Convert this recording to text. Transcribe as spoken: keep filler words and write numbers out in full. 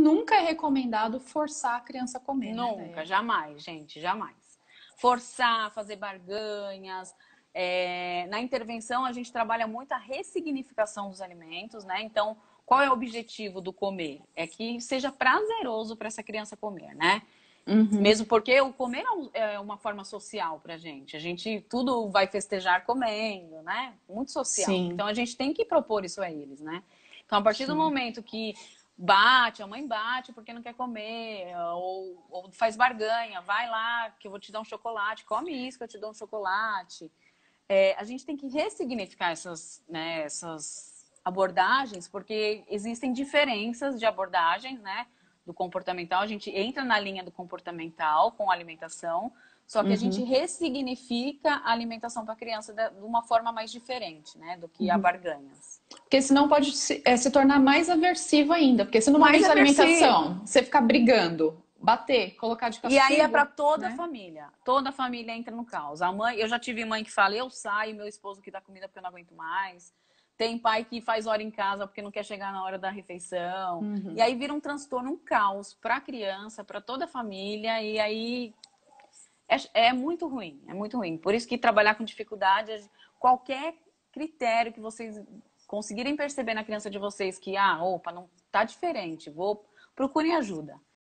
nunca é recomendado forçar a criança a comer, né, Nunca, Déia? jamais, gente, jamais. Forçar, fazer barganhas. É, na intervenção, a gente trabalha muito a ressignificação dos alimentos, né? Então, qual é o objetivo do comer? É que seja prazeroso para essa criança comer, né? Uhum. Mesmo porque o comer é um- é uma forma social pra gente. A gente tudo vai festejar comendo, né? Muito social. Sim, Então a gente tem que propor isso a eles, né? Então a partir do sim. momento que bate, a mãe bate porque não quer comer, ou, ou faz barganha, vai lá que eu vou te dar um chocolate, come isso que eu te dou um chocolate. É, a gente tem que ressignificar essas, né, essas abordagens, porque existem diferenças de abordagens, né, do comportamental. A gente entra na linha do comportamental com a alimentação, só que a gente Uhum. ressignifica a alimentação para a criança de uma forma mais diferente, né, do que a Uhum. barganhas. Porque senão pode se, é, se tornar mais aversivo ainda. Porque se no Mais momento da aversivo. alimentação você ficar brigando, bater, colocar de E aí é para castigo, toda a né? família. Toda a família entra no caos. A mãe, eu já tive mãe que fala, eu saio, meu esposo que dá comida porque eu não aguento mais. Tem pai que faz hora em casa porque não quer chegar na hora da refeição. E Uhum. aí vira um transtorno, um caos para a criança, para toda a família. E aí é, é muito ruim, é muito ruim. Por isso que trabalhar com dificuldade, qualquer critério que vocês conseguirem perceber na criança de vocês que, ah, opa, não tá diferente, vou procurem ajuda.